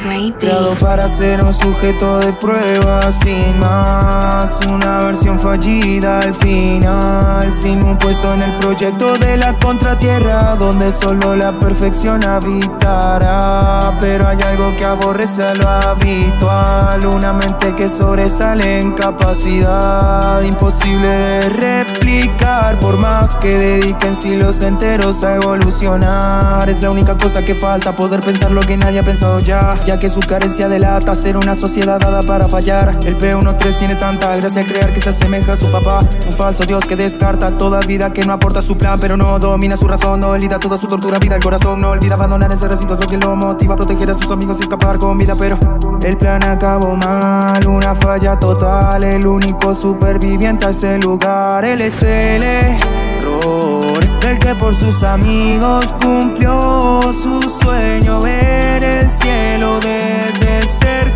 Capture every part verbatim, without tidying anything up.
Creado para ser un sujeto de prueba, sin más, una versión fallida al final, sin un puesto en el proyecto de la contratierra, donde solo la perfección habitará. Pero hay algo que aborrece a lo habitual, una mente que sobresale en capacidad, imposible de replicar, por más que dediquen siglos enteros a evolucionar. Es la única cosa que falta, poder pensar lo que nadie ha pensado ya, ya que su carencia delata ser una sociedad dada para fallar. El P trece tiene tanta gracia al crear que se asemeja a su papá, un falso dios que descarta toda vida, que no aporta su plan, pero no domina su razón, no olvida toda su tortura, vida el corazón, no olvida abandonar ese recinto, es lo que lo motiva a proteger a sus amigos y escapar con vida. Pero el plan acabó mal, una falla total, el único superviviente a ese lugar. Él es el error, el que por sus amigos cumplió su sueño, ver el cielo desde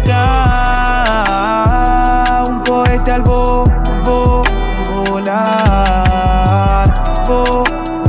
cerca, un cohete al vo, vo, volar, vo,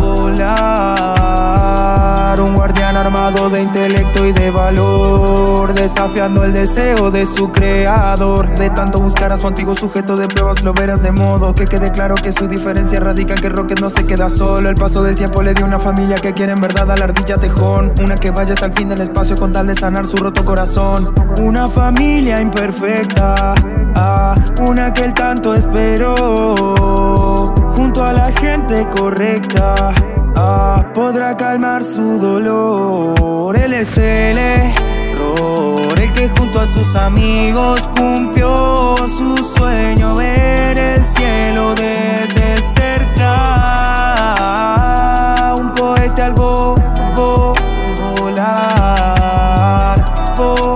volar, un guardián armado de intelecto y de valor, desafiando el deseo de su creador. De tanto buscar a su antiguo sujeto de pruebas lo verás, de modo que quede claro que su diferencia radica en que Rocket no se queda solo. El paso del tiempo le dio una familia que quiere en verdad a la ardilla tejón, una que vaya hasta el fin del espacio con tal de sanar su roto corazón. Una familia imperfecta, ah, una que él tanto esperó, junto a la gente correcta, ah, podrá calmar su dolor. Él es el error, el que junto a sus amigos cumplió su sueño, ver el cielo desde cerca, un cohete al vo, vo, volar, vo,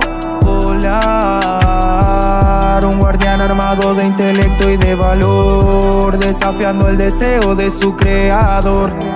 volar, un guardián armado de intelecto y de valor, desafiando el deseo de su creador.